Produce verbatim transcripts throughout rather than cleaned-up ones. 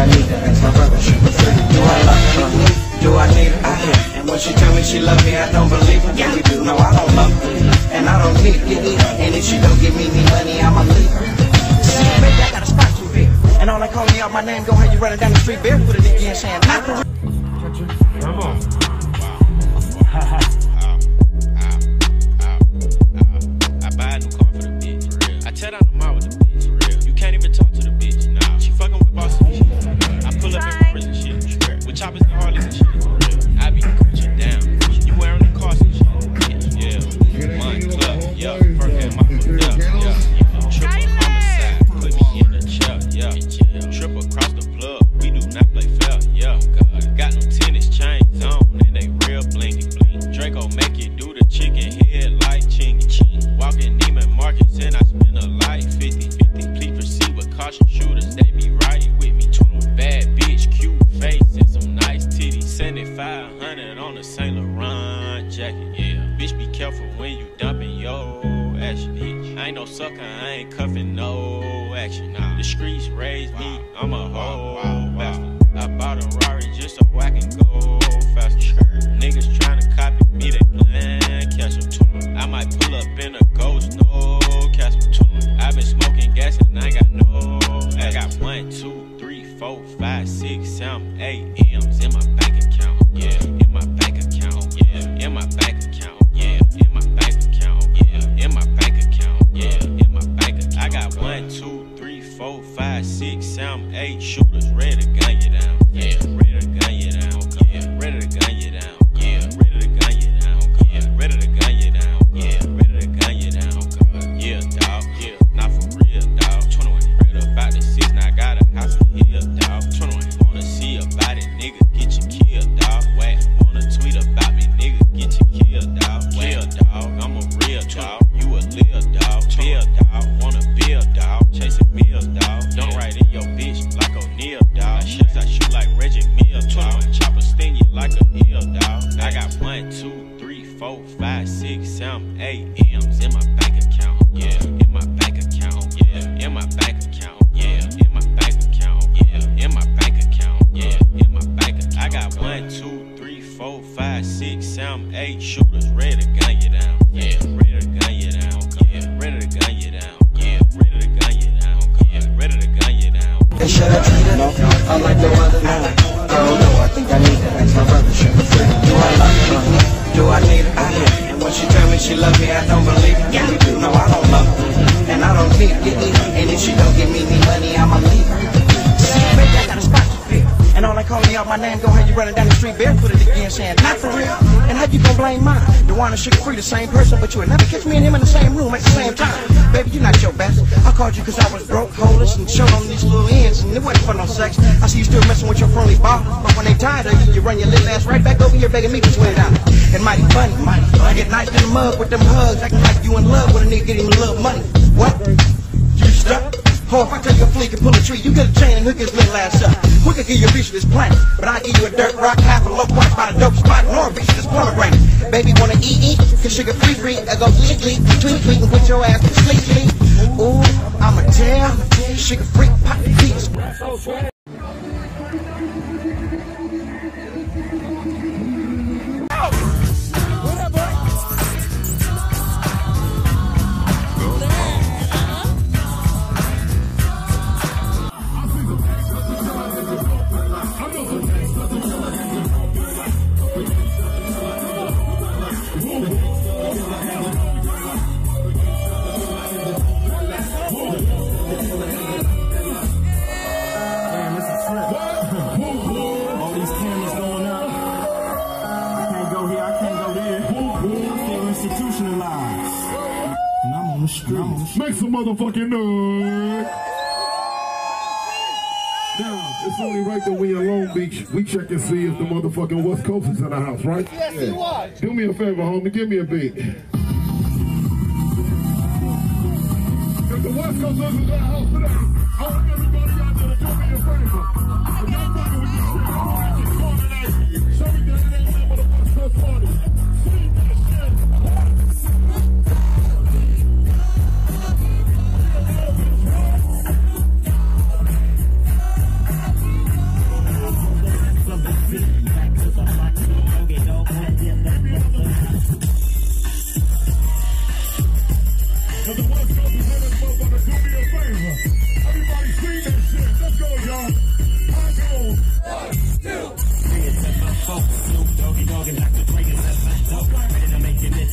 I need her as my brother. She was free. Do I love her? Do I need her? I am. And when she tell me she love me, I don't believe her. Yeah, we do. No, I don't love her, and I don't need it either. And if she don't give me any money, I'ma leave her. See, baby, I got a spot you here, and all they call me out my name, gon' have you running down the street barefoot again, saying not for real. Come on. I buy a new car for the bitch. For real. I tear down the mall with the bitch. For real. You can't even talk to the bitch. Nah. She fucking with bosses and shit. I pull up in Paris and shit. With choppers and Harleys and shit. For real. I be coaching down. You wearing the cars and shit. Yeah. One club. Yeah. Perk at my foot. Yeah. Yeah. Triple homicide. Put me in the chair. Yeah. Trip across the plug. We do not play fair. Yeah. Got no tennis chains on and they real blinky bling. Draco make you do the chicken head like chingy ching. Walking Neiman Marcus and I spend a life fifty fifty. Please proceed with caution, shooters, they be right with me. twenty bad bitch, cute face and some nice titties. seventy-five hundred on a Saint Laurent jacket, yeah. Bitch, be careful when you dumping your action, bitch. I ain't no sucker, I ain't cuffing no action. Nah. The streets raised me, I'm a whole bastard. I bought a Rari just so I can go faster. Niggas tryna copy me, they plan catch em. I might pull up in a ghost, no catch em. I been smoking gas and I got no. I got one, two, three, four, five, six, seven, eight M's in my bank account. Yeah, in my bank account. Yeah, in my bank account. Yeah, in my bank account. Yeah, in my bank account. Yeah, in my bank account. I got one, two, three, four, five, six, seven, eight shooters ready to gun you down. Yeah, ready to gun you down. Yeah, ready to gun you down. Yeah, ready to gun you down. Yeah, ready to gun you down. Yeah, ready to gun you down. Yeah, dog. Yeah, not for real, dog. twenty-one. Read about the six, now I got a house in here, dog. twenty-one. Wanna see about it, nigga, get you killed, dog. Whack. Wanna tweet about me, nigga, get you killed, dog. Kill, dog. I'm a real dog. You a lil dog. Bill, dog. Wanna build, dog. Chasing meals, dog. Don't write in your bitch like O'Neal, dog. Shots I shoot like Reggie Mill, dog. Chopper sting you like a eel, dog. I got one, two, three, four, five, six, seven, eight M's in my bank account. Yeah, in my bank account. Yeah, in my bank account. Yeah, in my bank account. Yeah, in my bank account. Yeah, in my bank account. I got one, two, three, four, five, six, seven, eight shooters ready to gun you down. Yeah, ready to gun you down. Yeah, ready to gun you down. Yeah, ready to gun you down. Yeah, ready to gun you down. They should have treated no, I'm like no other man. Oh no, I think I need her as my brother. She was free. Do I love her? Do I need her? I am. And when she tell me she love me, I don't believe her. Yeah, we do. No, I don't love her, and I don't need it either. And if she don't give me any money, I'ma leave her. See, baby, I got a spot you here, and all they call me out my name, gon' have you running down the street barefoot again, saying not for real. And how you gon' blame mine? The one and sugar free, the same person, but you would never catch me and him in the same room at the same time. Baby, you not your best. I called you cause I was broke, homeless, and showed on these little ends, and it wasn't for no sex. I see you still messing with your friendly ball, but when they tired of you, you run your little ass right back over here begging me to swear down. And mighty funny, mighty funny. Get nice in the mug with them hugs, acting like you in love with a nigga, get him a little money. What? You stuck? Oh, if I tell you a flea can pull a tree, you get a chain and hook his little ass up. We could give you a piece of this planet, but I'll give you a dirt rock, half a low point, find a dope spot, nor a piece of this pomegranate. Baby, wanna eat, eat, cause sugar free, free, I go sleep, sleep, tweet, tweet, and put your ass to sleep, sleep. Ooh, I'ma tell, sugar free, pop the beats. Make some motherfucking noise. Now, it's only right that we in Long Beach, we check and see if the motherfucking West Coast is in the house, right? Yes, he was. Do me a favor, homie, give me a beat. If the West Coast is in the house today, I want everybody out there to do me a favor. If y'all fucking with this shit, I'm gonna get caught tonight. Show me that it ain't nothing but a West Coast party. See that shit.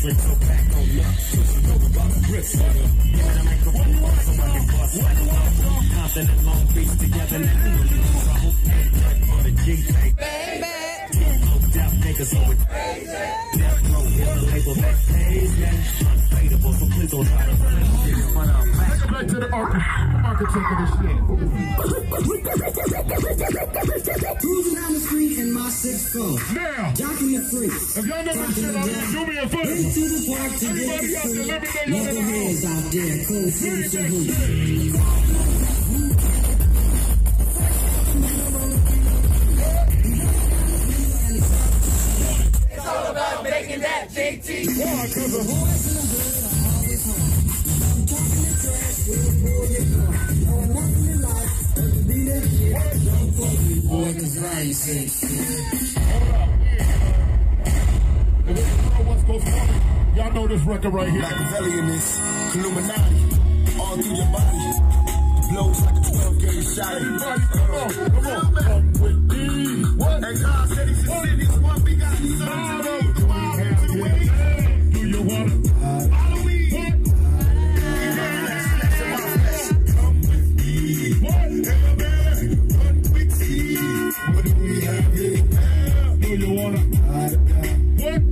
different, so back on up. Switching over by the grip, nigga. Give me the microphone so I can bust like a Compton and Long Beach together now. You trouble. On the G-Tank. Baby. No doubt niggas always crazy. Death Row is the label that pays, man. Unfadable, so please don't try to run it. Take it back to the architect of this shit. Cruising down the street in my six four. Now, Jocking the freaks. if y'all know this shit, I'm gonna do me a favor. Went to the park to get Everybody the out there, let me food. know y'all Knuckleheads out there, cold finish and hoop. It's all about making that J T. Why, cause of Boy, cause I ain't saying y'all know this record right here. Machiavelli in this, Illuminati, all through your body. Blows like a twelve gauge shot. Everybody, come on, come on, come with me. What? And God said he's a city, it's one big guy. He's Follow on the wild to the way. Do you wanna follow me? Come with me. What? One quick see. What do we have here? Do you wanna? What?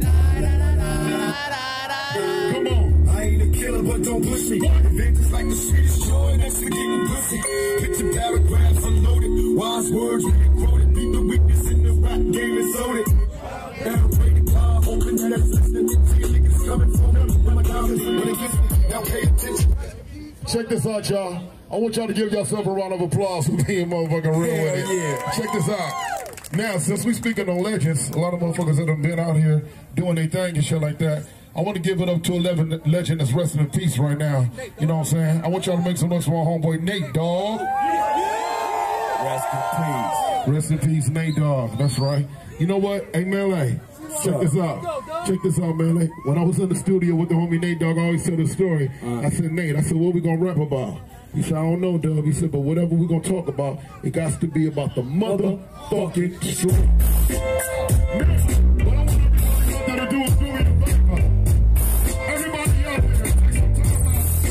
Come on. I ain't a killer, but don't push me. Vengeance like the sweetest joy, that's the king of pussy. Picture paragraphs unloaded, wise words being quoted. Beat the weakness in the rap game and sold it. Now rated car, open that flex, then get to your niggas coming from them. When my diamonds, when it gets me, now pay attention. Check this out, y'all. I want y'all to give yourself a round of applause for being motherfucking real with it. Yeah. Check this out. Now, since we speaking on legends, a lot of motherfuckers that have been out here doing their thing and shit like that, I want to give it up to a legend that's resting in peace right now. You know what I'm saying? I want y'all to make some noise for my homeboy Nate, dog. Rest in peace. Rest in peace, Nate, dog. That's right. You know what? Hey, Melee, check this out. Check this out, Melee. When I was in the studio with the homie Nate, dog, I always tell this story. I said, Nate, I said, what we gonna rap about? He said, I don't know, Dub. He said, but whatever we gonna talk about, it got to be about the motherfucking truth. What I want everybody to do is do me a favor. Everybody out there, take some time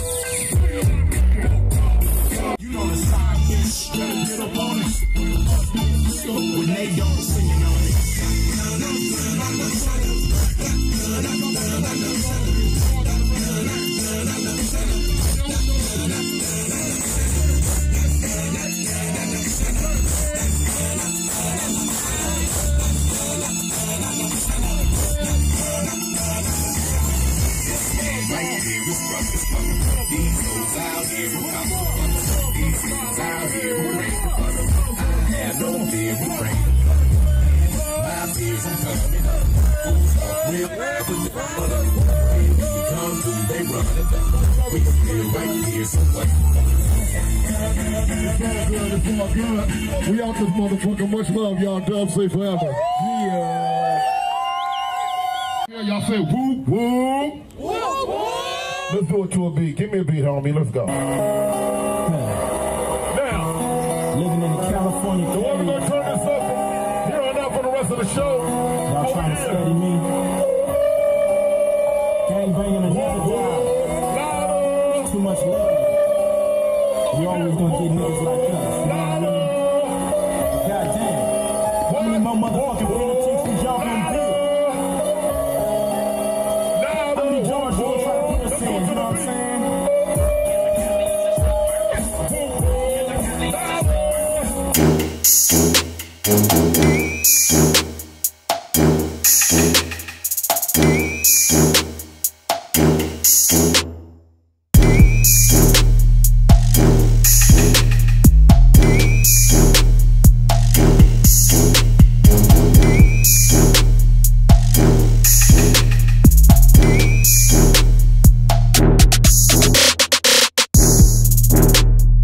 out. You know the side bitch, better get up on it. When they don't sing it on it. We out this motherfucker. Much love, y'all. Dub say forever. Yeah. Yeah, y'all say whoop, whoop. Whoop, whoop. Let's do it to a beat. Give me a beat, homie. Let's go. Now, Living in the California the one we're going to turn this up from here on out for the rest of the show. y'all trying to study me. Gang banging another job. Too much love. We always gonna get niggas like us. You know what I mean? Goddamn. How many more motherfucking real teachers y'all gonna do? How many George will try to put us in? You know what I'm saying?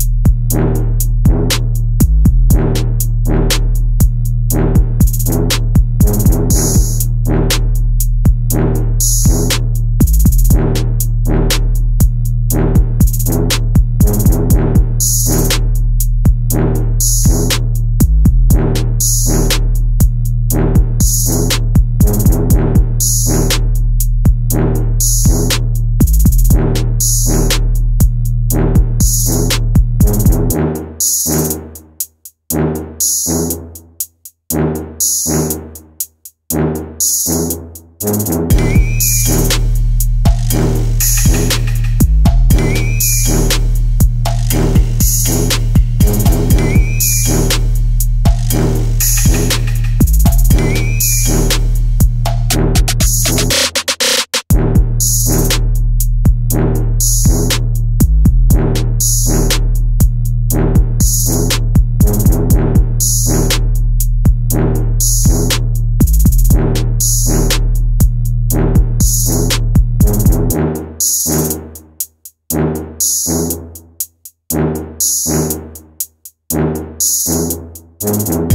You Thank you.